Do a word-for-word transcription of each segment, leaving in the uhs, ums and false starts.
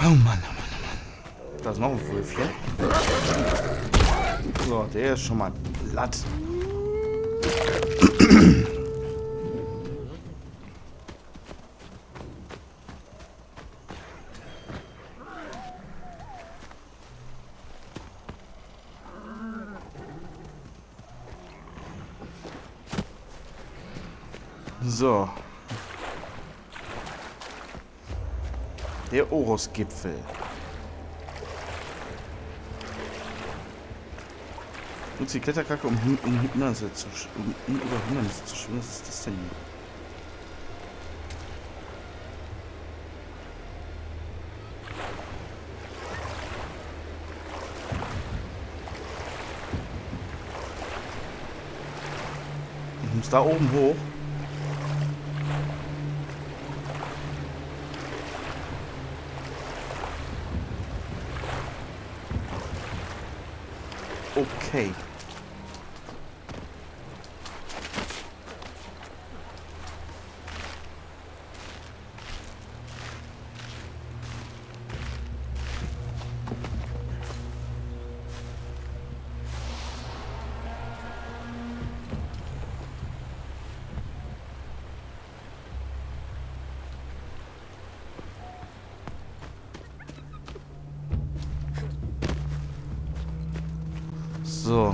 Oh Mann, oh Mann, oh Mann. Da ist noch ein Wölfchen. So, der ist schon mal platt. So. Der Orus-Gipfel. Nutzt die Kletterkacke, um, Hin um Hindernisse zu um, um über Hindernisse zu schwimmen. Was ist das denn hier? Ich muss da oben hoch. Okay. So.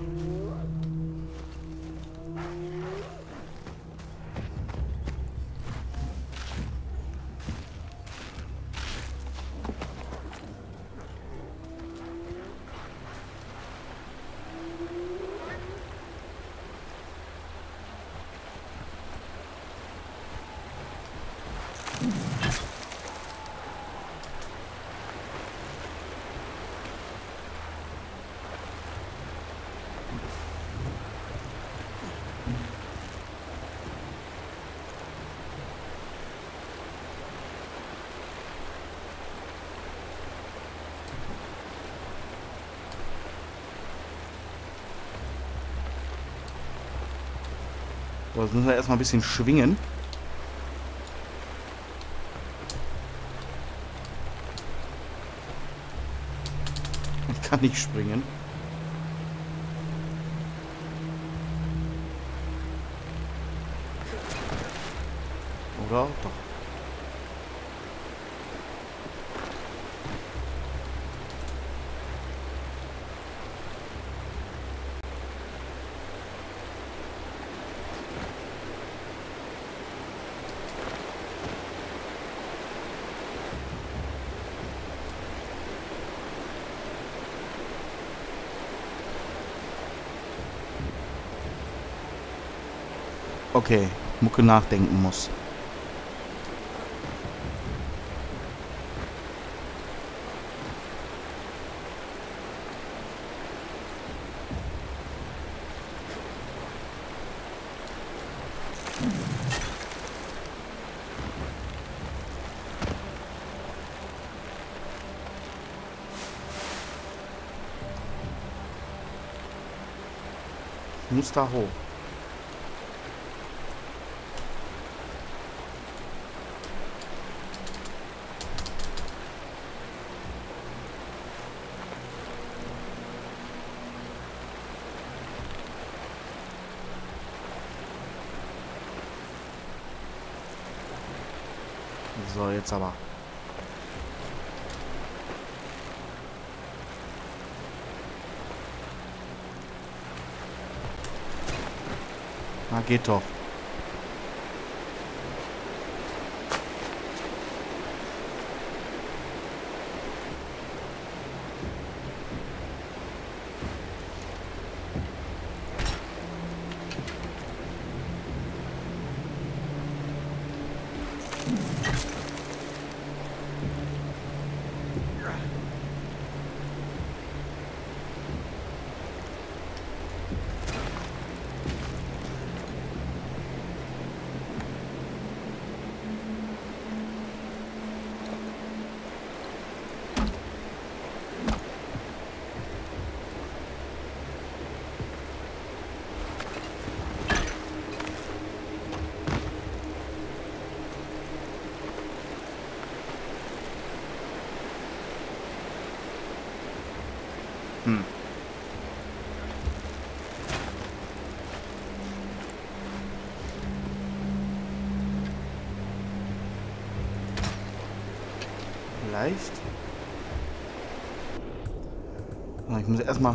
So, jetzt müssen wir erstmal ein bisschen schwingen. Ich kann nicht springen. Oder? Doch. Okay, Mucke nachdenken muss. Ich muss da hoch. So, jetzt aber. Na, geht doch. Hm. Vielleicht. Oh, ich muss erstmal.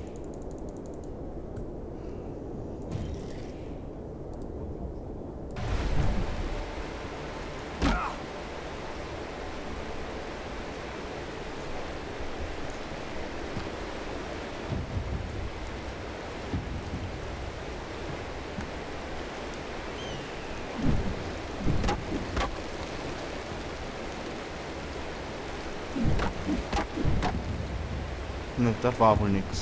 Ne, das war wohl nix.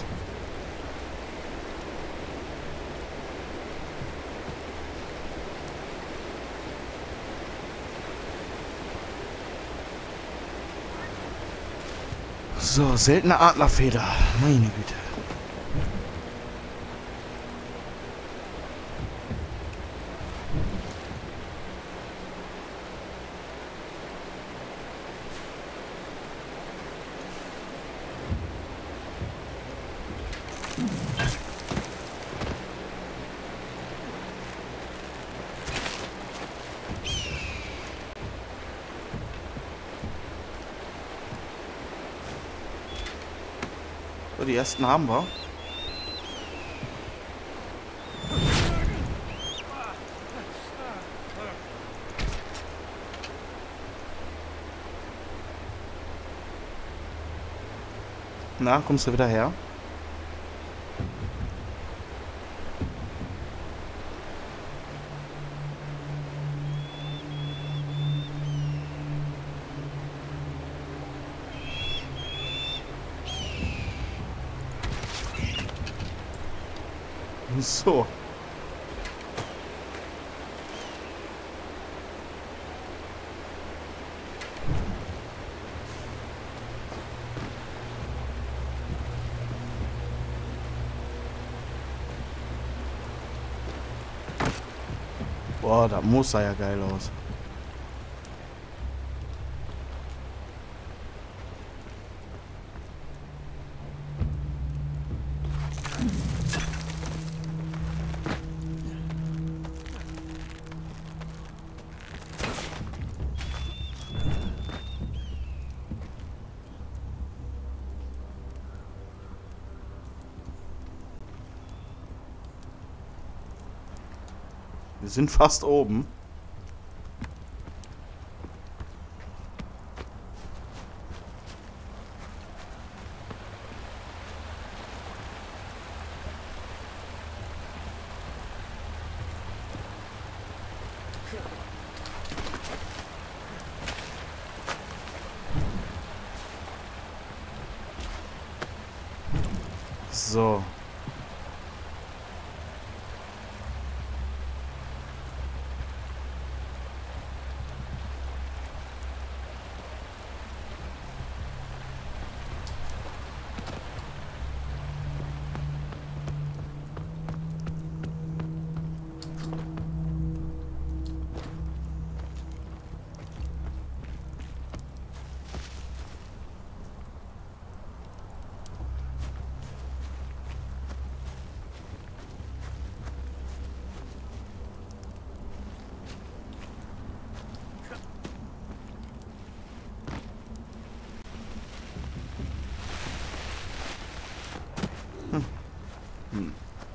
So, seltene Adlerfeder. Meine Güte. So, die ersten haben wir. Na, kommst du wieder her? So. Boah, das muss ja geil aus. Wir sind fast oben. So. Hm.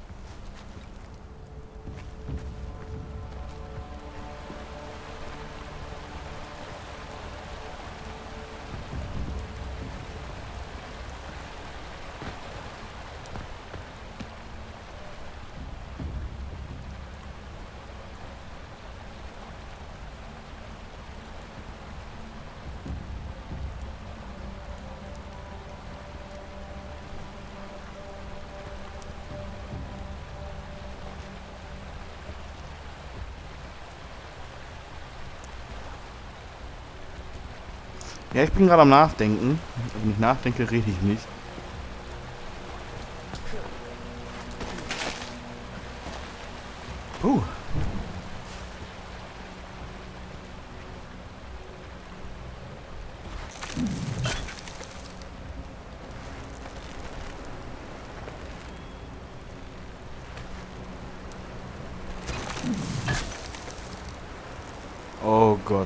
Ja, ich bin gerade am Nachdenken. Wenn ich nachdenke, rede ich nicht. Puh. Gott.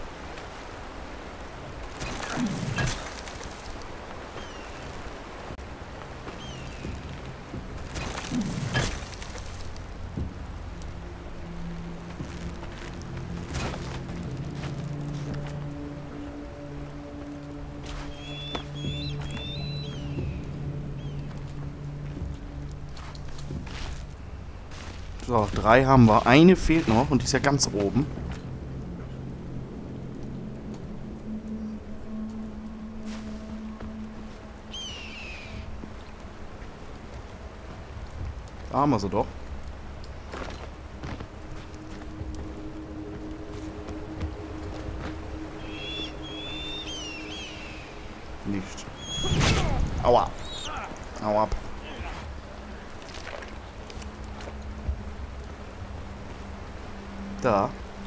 So, drei haben wir. Eine fehlt noch und die ist ja ganz oben. Da haben wir sie doch. Nicht. Aua. Aua. Da.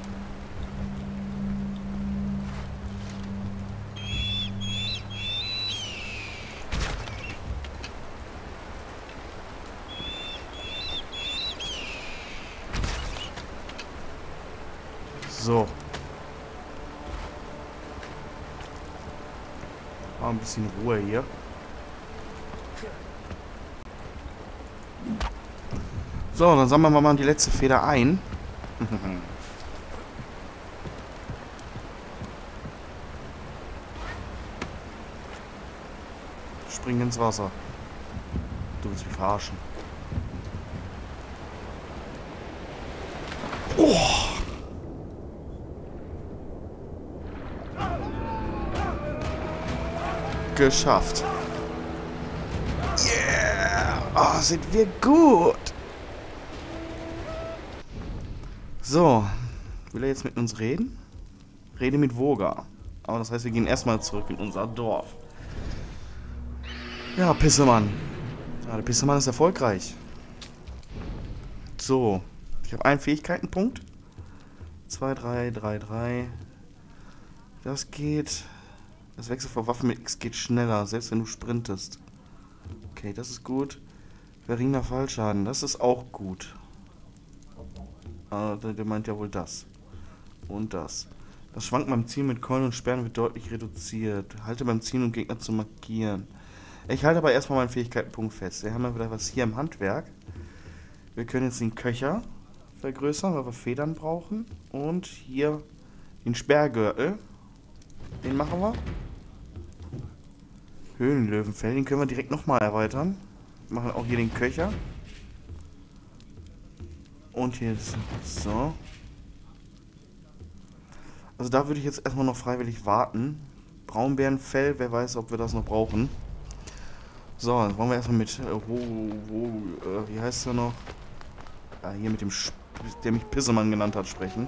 So. Mal ein bisschen Ruhe hier. So, dann sammeln wir mal die letzte Feder ein. Spring ins Wasser. Du willst mich verarschen. Oh. Geschafft. Yeah! Oh, sind wir gut! So, will er jetzt mit uns reden? Rede mit Voga. Aber das heißt, wir gehen erstmal zurück in unser Dorf. Ja, Pissemann. Ja, der Pissemann ist erfolgreich. So, ich habe einen Fähigkeitenpunkt. zwei, drei, drei, drei. Das geht. Das Wechsel von Waffen mit X geht schneller, selbst wenn du sprintest. Okay, das ist gut. Verringner Fallschaden, das ist auch gut. Ah, der meint ja wohl das. Und das. Das Schwanken beim Zielen mit Keulen und Sperren wird deutlich reduziert. Halte beim Zielen, um Gegner zu markieren. Ich halte aber erstmal meinen Fähigkeitenpunkt fest. Wir haben ja wieder was hier im Handwerk. Wir können jetzt den Köcher vergrößern, weil wir Federn brauchen. Und hier den Sperrgürtel. Den machen wir. Höhlenlöwenfell, den können wir direkt nochmal erweitern. Wir machen auch hier den Köcher. Und hier ist so. Also da würde ich jetzt erstmal noch freiwillig warten. Braunbärenfell, wer weiß, ob wir das noch brauchen. So, dann wollen wir erstmal mit, äh, wo, wo, äh, wie heißt er noch? Ja, hier mit dem, Sch der mich Pissemann genannt hat, sprechen.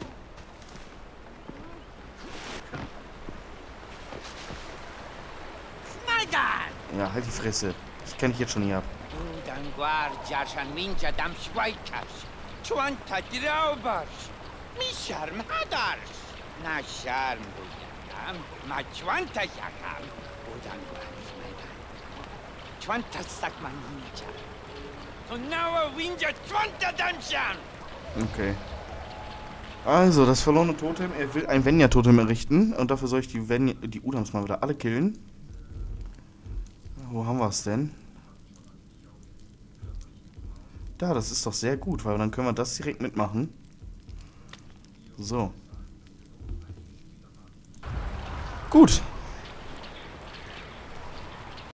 Ja, halt die Fresse. Ich kenne dich jetzt schon hier ab. Okay. Also, das verlorene Totem, er will ein Venya-Totem errichten und dafür soll ich die Venya, die Udams mal wieder alle killen. Wo haben wir es denn? Da, das ist doch sehr gut, weil dann können wir das direkt mitmachen. So. Gut.